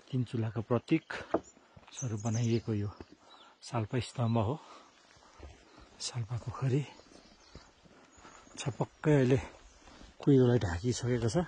तीन चुल्हाको प्रतीक स्वरूप बनाइएको यो साल्पा स्तम्भ हो। साल्पा पोखरी छपक्कै अहिले कुहिरोलाई ढाकिसकेको छ।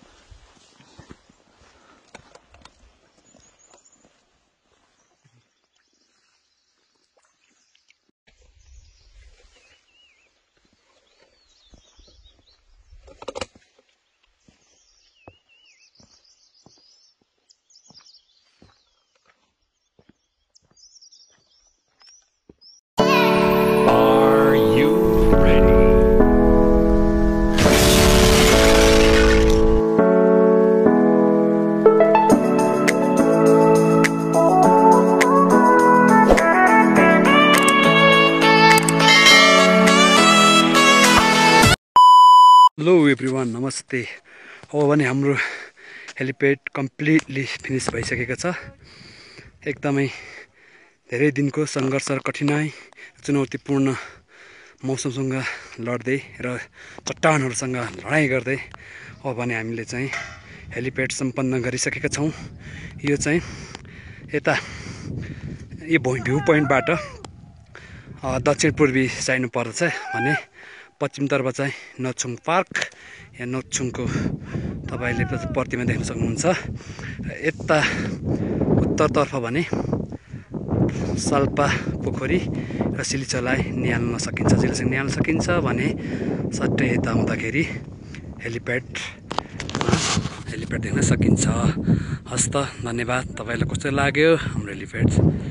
हेलो एभ्रिवान, नमस्ते। अब भने हाम्रो हेलिप्याड कम्प्लिटली फिनिस भइसकेको छ। एकदमै धेरै दिनको सङ्घर्ष र कठिनाइ चुनौतीपूर्ण मौसमसँग लड्दै र चट्टानहरूसँग लडाइँ गर्दै अब भने हामीले चाहिँ हेलिप्याड सम्पन्न गरिसकेका छौँ। यो चाहिँ यता यो भ्यू पोइन्टबाट दक्षिण पूर्वी साइड पर्दछ भने पश्चिमतर्फ चाहिँ नोक्छुङ पार्क या नोक्छुङको तपाईँले प्रतिमा देख्न सक्नुहुन्छ। यता उत्तरतर्फ भने साल्पा पोखरी र सिलिचोलाई निहाल्न सकिन्छ। सिलिचोलाई निहाल्न सकिन्छ भने सट्टै यता आउँदाखेरि हेलिप्याड देख्न सकिन्छ। हस् त, धन्यवाद। तपाईँलाई कस्तो लाग्यो हाम्रो हेलिप्याड?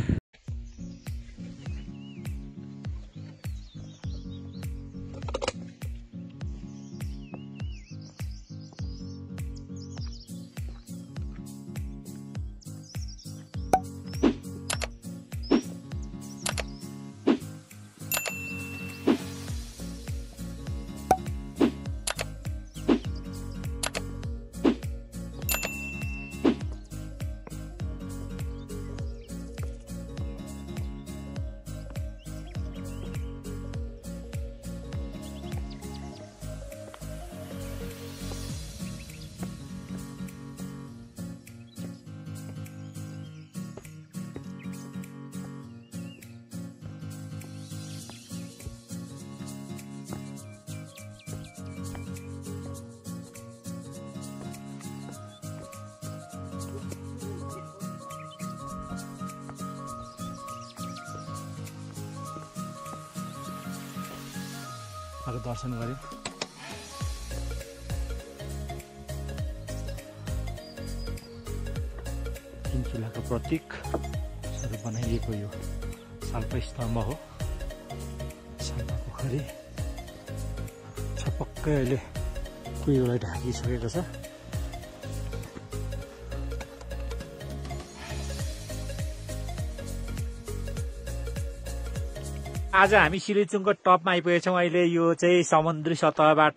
दर्शन गऱ्यौँ। तीन चुल्हाको प्रतीक स्वरूप बनाइएको यो साल्पा स्तम्भ हो। साल्पा पोखरी छपक्कै अहिले कुहिरोलाई ढाकिसकेको छ। आज हामी सिलिचुङको टपमा आइपुगेछौँ। अहिले यो चाहिँ समुद्री सतहबाट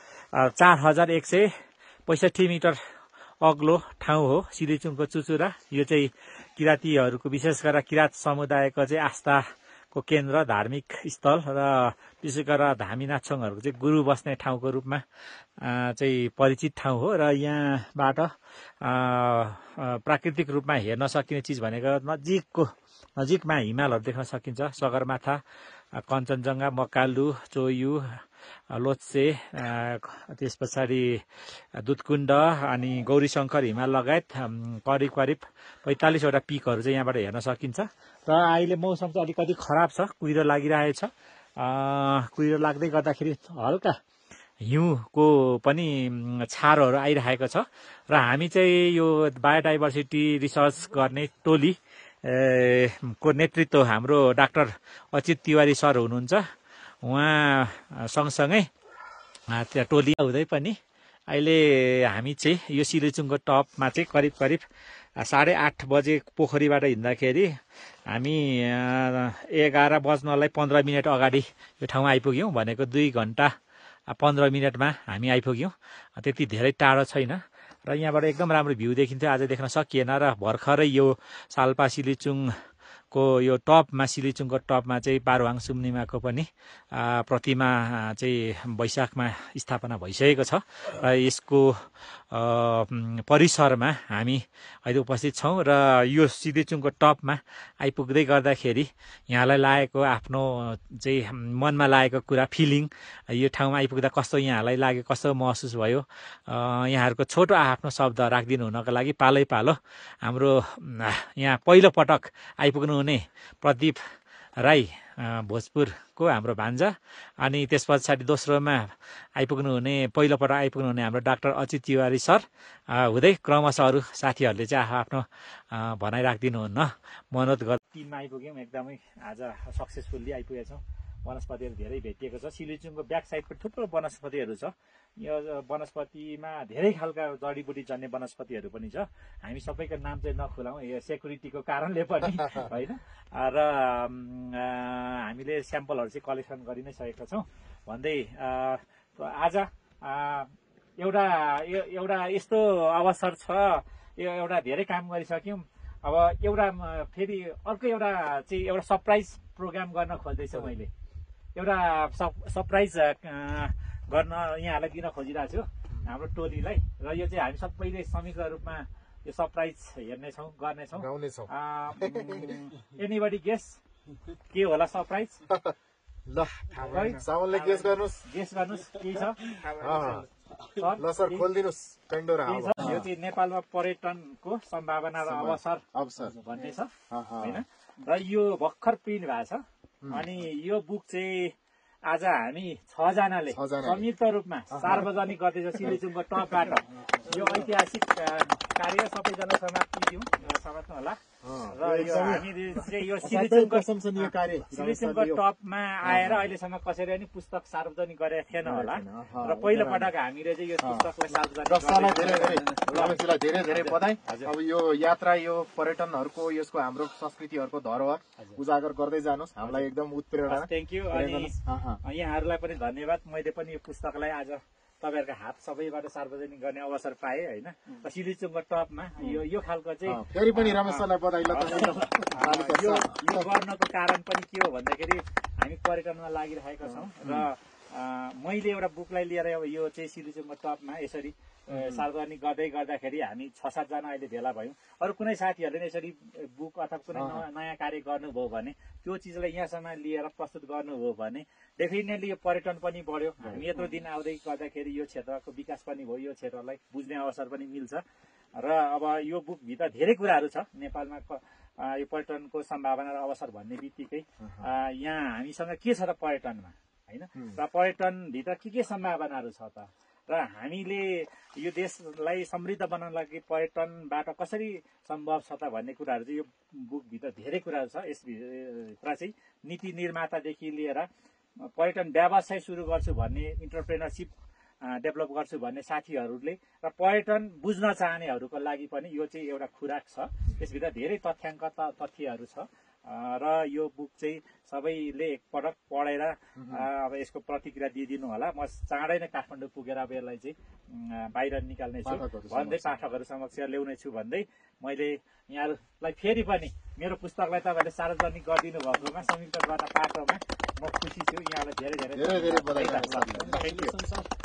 4165 मिटर अग्लो ठाउँ हो सिलिचुङको चुचुरा। यो चाहिँ किराँतीहरूको, विशेष गरेर किराँत समुदायको चाहिँ आस्थाको केन्द्र, धार्मिक स्थल र विशेष गरेर धामी नाच्छङहरूको चाहिँ गुरु बस्ने ठाउँको रूपमा चाहिँ परिचित ठाउँ हो। र यहाँबाट प्राकृतिक रूपमा हेर्न सकिने चिज भनेको नजिकमा हिमालहरू देख्न सकिन्छ। सगरमाथा, कञ्चनजङ्घा, मकालु, चोयु, लोत्से, त्यस पछाडि दुधकुण्ड अनि गौरीशङ्कर हिमाल लगायत करिब 45वटा पिकहरू चाहिँ यहाँबाट हेर्न सकिन्छ। र अहिले मौसम चाहिँ अलिकति खराब छ, कुहिरो लागिरहेछ। कुहिरो लाग्दै गर्दाखेरि हल्का हिउँको पनि छारोहरू आइरहेको छ। र हामी चाहिँ यो बायोडाइभर्सिटी रिसर्च गर्ने टोली को नेतृत्व हाम्रो डाक्टर अचित तिवारी सर हुनुहुन्छ। उहाँ सँगसँगै त्यहाँ टोली हुँदै पनि अहिले हामी चाहिँ यो सिलिचुङको टपमा चाहिँ करिब 8:30 बजे पोखरीबाट हिँड्दाखेरि हामी 11 बज्नलाई 15 मिनट अगाडि यो ठाउँमा आइपुग्यौँ। भनेको 2 घन्टा 15 मिनटमा हामी आइपुग्यौँ। त्यति धेरै टाढो छैन र यहाँबाट एकदम राम्रो भ्यू देखिन्थ्यो। आज देख्न सकिएन र भर्खरै यो साल्पा सिलिचुङको यो टपमा, सिलिचुङको टपमा चाहिँ पारुहाङ सुम्निमाको पनि प्रतिमा चाहिँ वैशाखमा स्थापना भइसकेको छ। र यसको परिसरमा हामी अहिले उपस्थित छौँ र यो सिधेचुङको टपमा आइपुग्दै गर्दाखेरि यहाँलाई लागेको आफ्नो चाहिँ मनमा लागेको कुरा फिलिङ यो ठाउँमा आइपुग्दा कस्तो यहाँलाई लाग्यो कस्तो महसुस भयो यहाँहरूको छोटो आफ्नो शब्द राखिदिनु हुनको लागि पालै पालो हाम्रो यहाँ पहिलो पटक आइपुग्नु हुने प्रदीप राई भोजपुरको हाम्रो भान्जा अनि त्यस पछाडि दोस्रोमा पहिलोपटक आइपुग्नु हुने हाम्रो डाक्टर अच्युत तिवारी सर हुँदै क्रमशः अरू साथीहरूले चाहिँ आफ्नो भनाइ राखिदिनुहुन्न म अनुरोध गर्छु। टिममा आइपुग्यौँ एकदमै आज सक्सेसफुल्ली आइपुगेका छौँ। वनस्पतिहरू धेरै भेटिएको छ। सिलिचुङको ब्याक साइडको थुप्रो वनस्पतिहरू छ। यो वनस्पतिमा धेरै खालका जडीबुटी जन्ने वनस्पतिहरू पनि छ। हामी सबैको नाम चाहिँ नखुलाउँ यो सेक्युरिटीको कारणले पनि होइन र हामीले स्याम्पलहरू चाहिँ कलेक्सन गरि नै सकेका छौँ भन्दै आज एउटा यस्तो अवसर छ यो एउटा धेरै काम गरिसक्यौँ। अब एउटा फेरि अर्को एउटा सरप्राइज प्रोग्राम गर्न खोज्दैछु मैले एउटा सरप्राइज गर्न यहाँहरूलाई दिन खोजिरहेको छु हाम्रो टोलीलाई र यो चाहिँ हामी सबैले संयुक्त रूपमा यो सरप्राइज गर्नेछौँ। एनीबडी गेस के होला सरप्राइज? ल सामलले गेस गर्नुस् के छ? ल सर खोलिदिनुस् पेन्डोरा। यो चाहिँ नेपालमा पर्यटनको सम्भावना र अवसर भन्ने छ होइन र यो भर्खर प्रिन्ट भएको छ। अनि यो बुक चाहिँ आज हामी 6 जनाले संयुक्त रूपमा सार्वजनिक गर्दैछ सिलिचुङको टपबाट। यो ऐतिहासिक कार्य सबैजना समाप्तियौँ समात्नु होला र यो हामीले चाहिँ यो सिलिचुङको टपमा आएर अहिलेसम्म कसैले पनि पुस्तक सार्वजनिक गरेका थिएन होला र पहिलो पटक हामीले चाहिँ यो पुस्तकलाई सार्वजनिक धेरै धेरै बधाई। अब यो यात्रा यो पर्यटनहरूको यसको हाम्रो संस्कृतिहरूको धरोहर उजागर गर्दै जानुहोस्। हामीलाई एकदम उत्प्रेरणा। Thank you. अनि यहाँहरूलाई पनि धन्यवाद। मैले पनि यो पुस्तकलाई आज तपाईँहरूको हात सबैबाट सार्वजनिक गर्ने अवसर पाएँ होइन। सिलिचुङको टपमा यो खालको चाहिँ फेरि पनि रमेश सरलाई बधाई। यो गर्नको कारण पनि के हो भन्दाखेरि हामी पर्यटनमा लागिरहेका छौँ र मैले एउटा बुकलाई लिएर यो चाहिँ सिलिचुङको टपमा यसरी सार्वजनिक गर्दाखेरि हामी 6-7 जना अहिले भेला भयौँ। अरू कुनै साथीहरूले पनि यसरी बुक अथवा कुनै नयाँ कार्य गर्नुभयो भने त्यो चिजलाई यहाँसम्म लिएर प्रस्तुत गर्नुभयो भने डेफिनेटली यो पर्यटन पनि बढ्यो। हामी यत्रो दिन आउँदै गर्दाखेरि यो क्षेत्रको विकास पनि भयो, यो क्षेत्रलाई बुझ्ने अवसर पनि मिल्छ र अब यो बुकभित्र धेरै कुराहरू छ। नेपालमा यो पर्यटनको सम्भावना र अवसर भन्ने बित्तिकै यहाँ हामीसँग के छ र पर्यटनमा होइन र पर्यटनभित्र के सम्भावनाहरू छ त र हामीले यो देशलाई समृद्ध बनाउन लागि पर्यटनबाट कसरी सम्भव छ त भन्ने कुराहरू चाहिँ यो बुकभित्र धेरै कुराहरू छ। यसभित्र चाहिँ नीति निर्मातादेखि लिएर पर्यटन व्यवसाय सुरु गर्छु भन्ने इन्टरप्रेनरसिप डेभलप गर्छु भन्ने साथीहरूले र पर्यटन बुझ्न चाहनेहरूको लागि पनि यो चाहिँ एउटा खुराक छ। यसभित्र धेरै तथ्यहरू छ र यो बुक चाहिँ सबैले एकपटक पढेर अब यसको प्रतिक्रिया दिइदिनु होला। म चाँडै नै काठमाडौँ पुगेर अब यसलाई चाहिँ बाहिर निकाल्ने छु भन्दै पाठकहरू समक्ष ल्याउने छु भन्दै मैले यहाँहरूलाई फेरि पनि मेरो पुस्तकलाई तपाईँहरूले सार्वजनिक गरिदिनु भएकोमा संयुक्त पाठमा म खुसी छु। यहाँलाई धेरै धेरै बधाई। Thank you.